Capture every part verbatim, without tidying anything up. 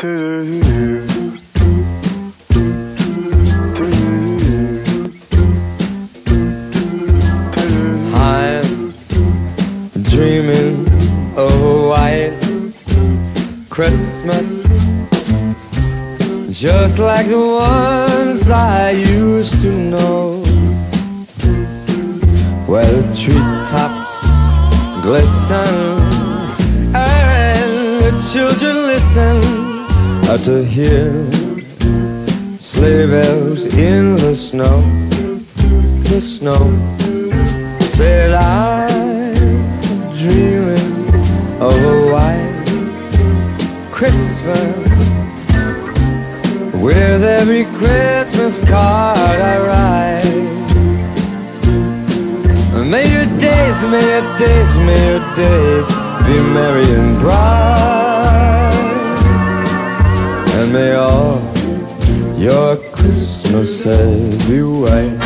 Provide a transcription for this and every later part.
dreaming of a white Christmas, just like the ones I used to know, where the treetops glisten and the children listen to hear sleigh bells in the snow. The snow said I'm dreaming of a white Christmas, with every Christmas card I write. May your days, may your days, may your days be merry and bright, and may all your Christmases be white.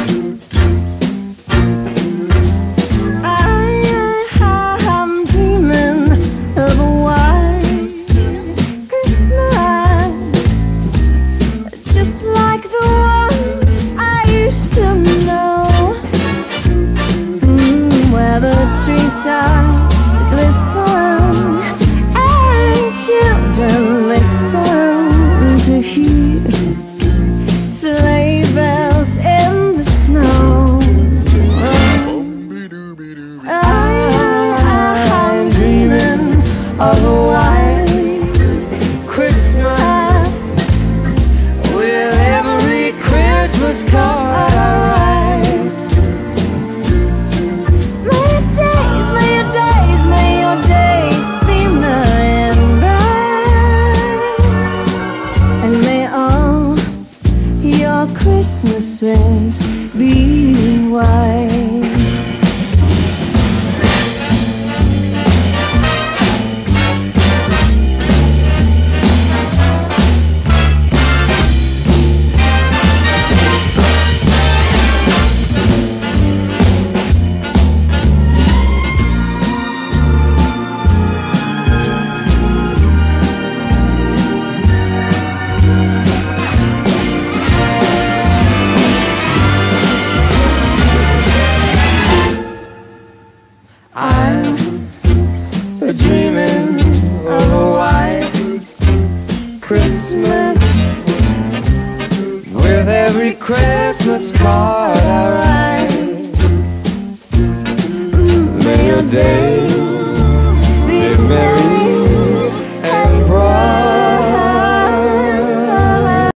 Treetops glisten and children listen to hear sleigh bells in the snow. I'm dreaming of a white Christmas, with every Christmas card I write. Christmases be white. I'm dreaming of a white Christmas, with every Christmas card I write. May your day